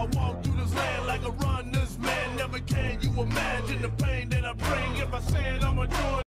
I walk through this land like a runner's man. Never can you imagine the pain that I bring if I said I'ma do it.